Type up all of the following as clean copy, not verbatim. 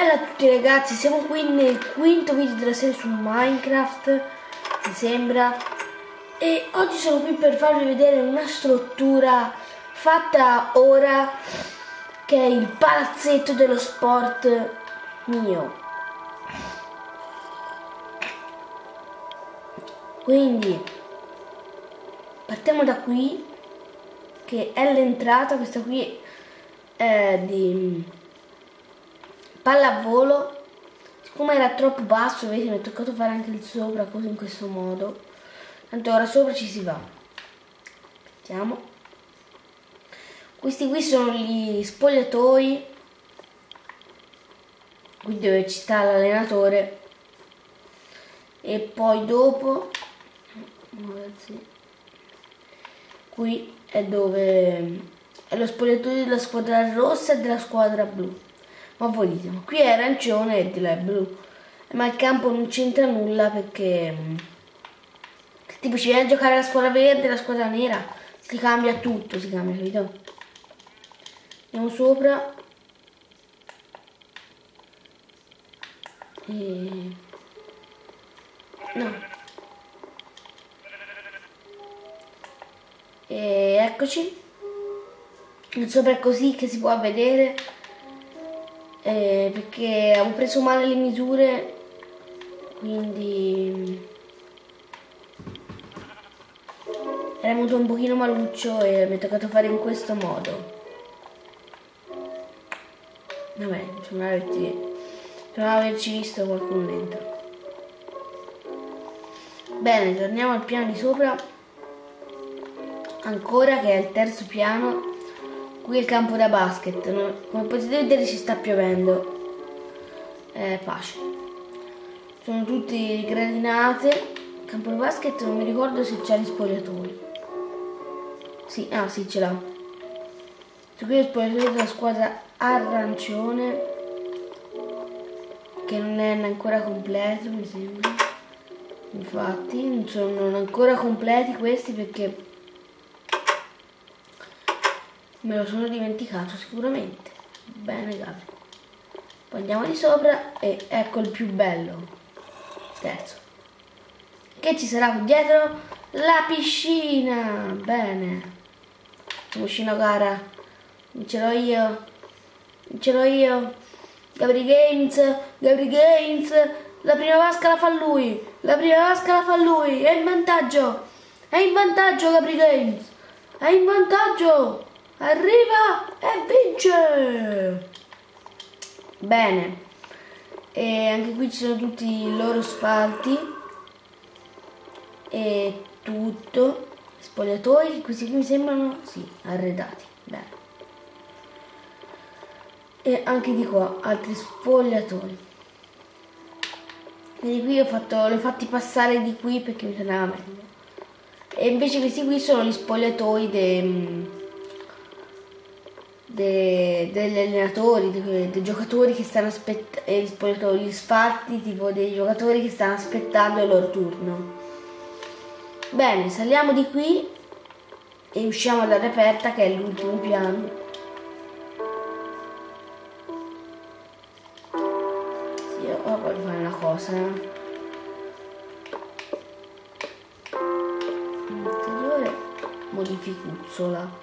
Bella a tutti ragazzi, siamo qui nel quinto video della serie su Minecraft, mi sembra, e oggi sono qui per farvi vedere una struttura fatta ora, che è il palazzetto dello sport mio. Quindi partiamo da qui, che è l'entrata. Questa qui è di pallavolo. Siccome era troppo basso, vedete, mi è toccato fare anche il sopra, così in questo modo. Tanto ora sopra ci si va. Vediamo. Questi qui sono gli spogliatoi, qui dove ci sta l'allenatore. E poi dopo qui è dove è lo spogliatoio della squadra rossa e della squadra blu. Ma voi dite, ma qui è arancione e di là è blu, ma il campo non c'entra nulla perché tipo ci viene a giocare la squadra verde e la squadra nera, si cambia tutto, si cambia, capito? Andiamo sopra e no, e eccoci. Il sopra è così che si può vedere, perché avevo preso male le misure, quindi era venuto un pochino maluccio e mi è toccato fare in questo modo. Vabbè, non averci visto qualcuno dentro. Bene, torniamo al piano di sopra, ancora, che è il terzo piano. Qui è il campo da basket, come potete vedere ci sta piovendo, pace. Sono tutti gradinate. Il campo da basket non mi ricordo se c'ha gli spogliatoi. Sì, ah sì, ce l'ha. Qui è lo spogliatoio della squadra arancione, che non è ancora completo, mi sembra. Infatti non sono ancora completi questi perché me lo sono dimenticato sicuramente. Bene, Gabri. Poi andiamo di sopra e ecco il più bello, terzo. Che ci sarà qui dietro? La piscina. Bene. Piscina gara. Vincerò io. Vincerò io. Gabri Games. Gabri Games. La prima vasca la fa lui. La prima vasca la fa lui. È in vantaggio. È in vantaggio Gabri Games. È in vantaggio. Arriva e vince! Bene, e anche qui ci sono tutti i loro spalti e tutto, spogliatoi, questi qui mi sembrano, sì, arredati. Bene. E anche di qua altri spogliatoi. Quindi qui li ho fatti passare di qui perché mi sembrava meglio. E invece questi qui sono gli spogliatoi degli allenatori, dei giocatori che stanno aspettando, gli sfalti tipo dei giocatori che stanno aspettando il loro turno. Bene, saliamo di qui e usciamo dall'aria aperta, che è l'ultimo piano. Sì, io voglio fare una cosa. Ulteriore modificuzzola.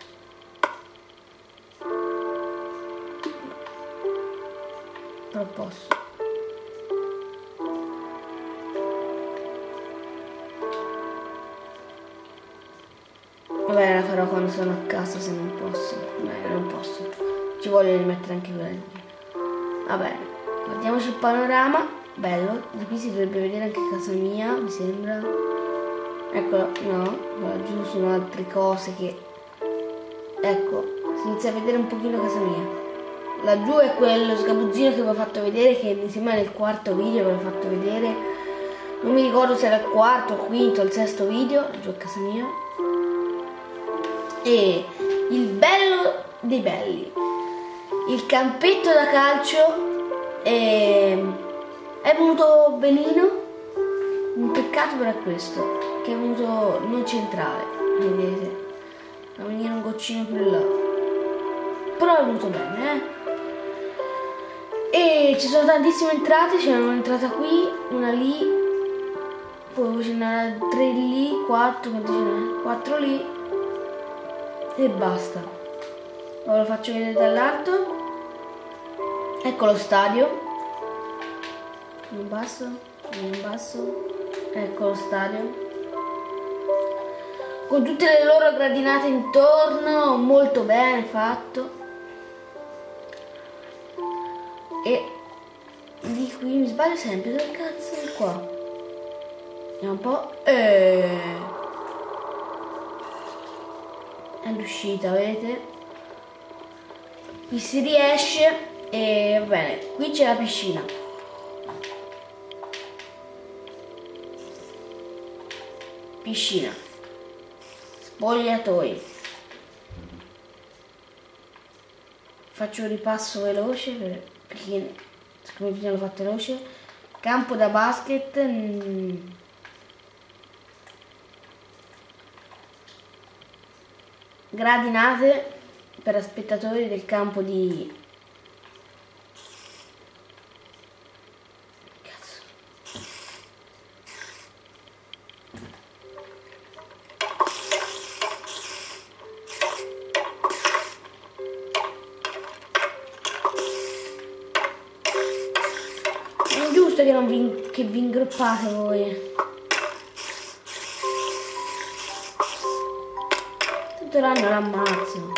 Non posso. Vabbè, la farò quando sono a casa, se non posso. Beh, non posso. Ci voglio rimettere anche quella lì. Va bene, guardiamoci il panorama. Bello. Da qui si dovrebbe vedere anche casa mia, mi sembra. Eccolo, no, laggiù sono altre cose che... Ecco, si inizia a vedere un pochino casa mia. Laggiù è quello sgabuzzino che vi ho fatto vedere, che mi sembra nel quarto video ve l'ho fatto vedere. Non mi ricordo se era il quarto, il quinto, il sesto video. Laggiù a casa mia. E il bello dei belli, il campetto da calcio è venuto benino. Un peccato però è questo, che è venuto non centrale, vedete, da venire un goccino più là. Però è venuto bene, ci sono tantissime entrate, c'è un'entrata qui, una lì, poi ce n'è 3 lì, 4, quanti ce n'è? 4 lì e basta. Ora lo faccio vedere dall'alto. Ecco lo stadio. In basso, in basso. Ecco lo stadio. Con tutte le loro gradinate intorno, molto bene fatto. E di qui mi sbaglio sempre, dove cazzo è qua? Vediamo un po'. È l'uscita, vedete? Qui si riesce e va bene, qui c'è la piscina. Piscina. Spogliatoi. Faccio un ripasso veloce perché siccome prima l'ho fatto veloce. Campo da basket. Gradinate per spettatori del campo di... Cazzo. È ingiusto che non vi ingroppate voi. Tutto l'anno l'ammazzo.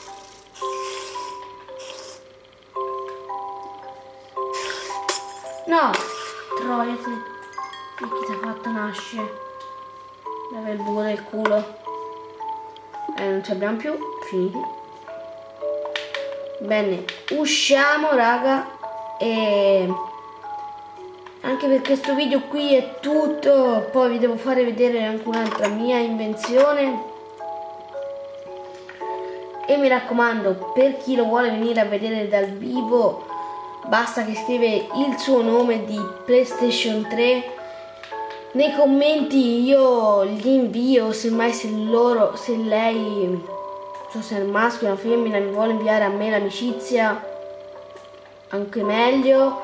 No! Troia, chi ti ha fatto nascere? Dove il buco del culo? Non ci abbiamo più, finiti. Bene, usciamo raga. E anche per questo video qui è tutto. Poi vi devo fare vedere anche un'altra mia invenzione. E mi raccomando, per chi lo vuole venire a vedere dal vivo, basta che scrive il suo nome di PlayStation 3 nei commenti, io gli invio. Semmai se lei, non so se è un maschio o una femmina, mi vuole inviare a me l'amicizia, anche meglio,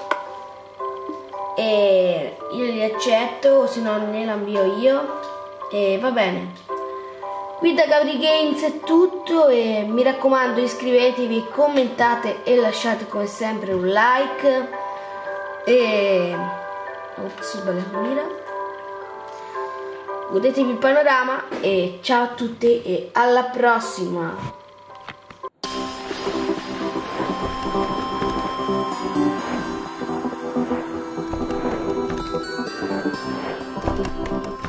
e io li accetto, se no ne la invio io. E va bene. Qui da Gabri Games è tutto e mi raccomando, iscrivetevi, commentate e lasciate come sempre un like. E ops, sbagliato mira. Godetevi il panorama e ciao a tutti e alla prossima.